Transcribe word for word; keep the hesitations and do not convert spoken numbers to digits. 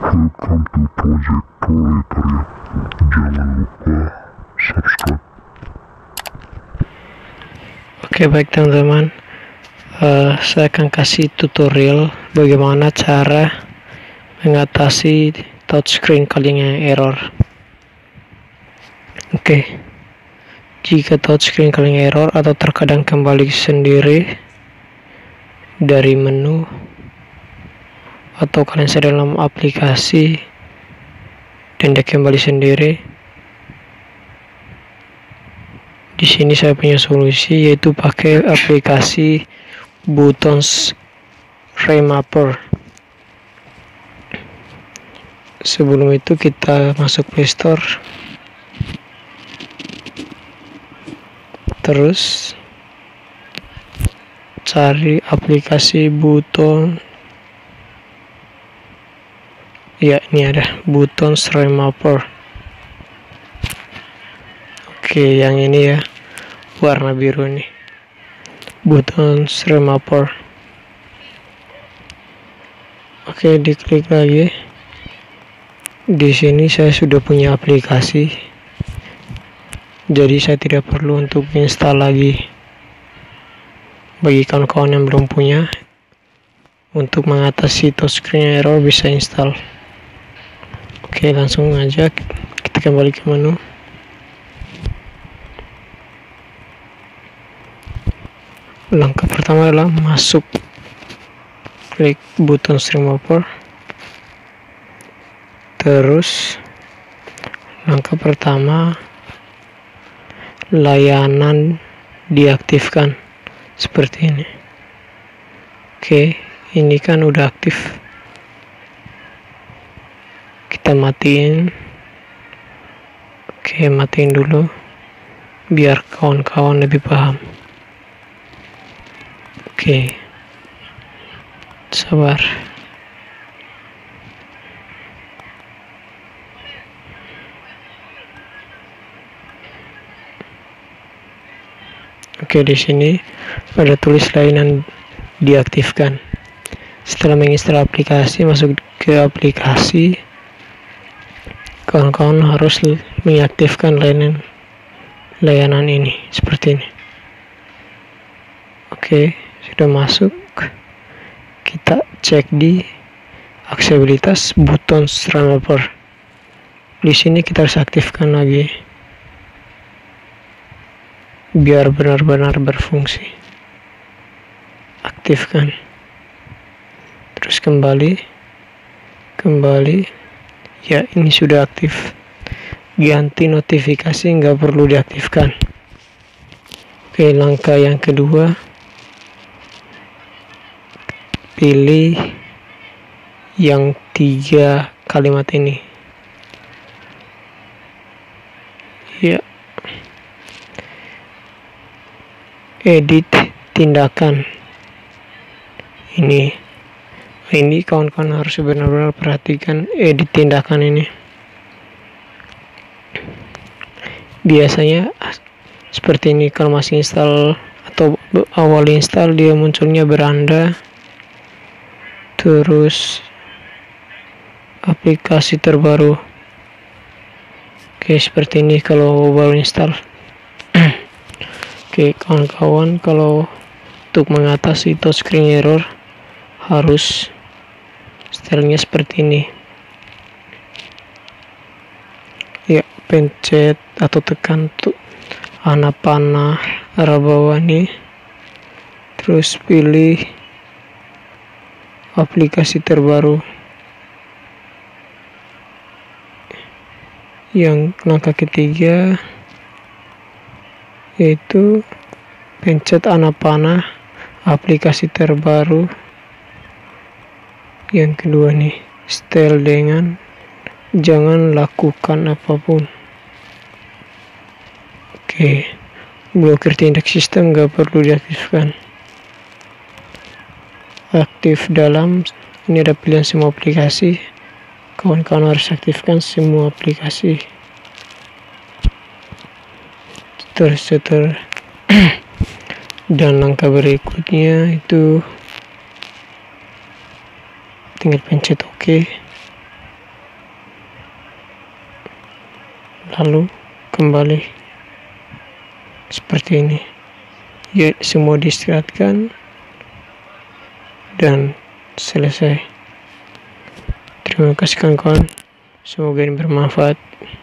Welcome to Project Proletariat. Jangan lupa subscribe. Oke, baik teman-teman, uh, saya akan kasih tutorial bagaimana cara mengatasi touchscreen calling yang error. Oke, jika touchscreen calling error atau terkadang kembali sendiri dari menu, atau kalian sedang dalam aplikasi dan dia kembali sendiri, di sini saya punya solusi, yaitu pakai aplikasi Buttons Remapper. Sebelum itu kita masuk Play Store, terus cari aplikasi Button. Ya, ini ada Buttons Remapper. Oke, yang ini ya, warna biru nih, Buttons Remapper. Oke, diklik lagi. Di sini saya sudah punya aplikasi, jadi saya tidak perlu untuk install lagi. Bagi kawan-kawan yang belum punya, untuk mengatasi touchscreen error bisa install. Oke, langsung aja kita kembali ke menu. Langkah pertama adalah masuk, klik Buttons Remapper. Terus langkah pertama, layanan diaktifkan seperti ini. Oke, ini kan udah aktif. Kita matiin. Oke, matiin dulu biar kawan-kawan lebih paham. Oke, sabar. Oke, di sini ada tulis layanan diaktifkan. Setelah menginstal aplikasi, masuk ke aplikasi, kawan-kawan harus mengaktifkan layanan layanan ini seperti ini. Oke, sudah masuk. Kita cek di aksesibilitas Buttons Remapper. Di sini kita harus aktifkan lagi biar benar-benar berfungsi. Aktifkan. Terus kembali. Kembali. Ya, ini sudah aktif. Ganti notifikasi, nggak perlu diaktifkan. Oke, langkah yang kedua, pilih yang tiga kalimat ini. Ya, edit tindakan ini. Ini kawan-kawan harus benar-benar perhatikan edit tindakan ini. Biasanya seperti ini, kalau masih install atau awal install dia munculnya beranda, terus aplikasi terbaru. Oke, seperti ini kalau baru install. Oke, kawan-kawan, kalau untuk mengatasi touchscreen error harus stylenya seperti ini. Ya, pencet atau tekan tuh anak panah arah bawah nih, terus pilih aplikasi terbaru. Yang langkah ketiga yaitu pencet anak panah aplikasi terbaru. Yang kedua nih, style dengan jangan lakukan apapun. Oke, blokir tindak sistem nggak perlu diaktifkan. Aktif dalam, ini ada pilihan semua aplikasi. Kawan-kawan harus aktifkan semua aplikasi. Terus seter dan langkah berikutnya itu tinggal pencet OK. lalu kembali seperti ini. Ya, semua diistirahatkan dan selesai. Terima kasih kawan-kawan, semoga ini bermanfaat.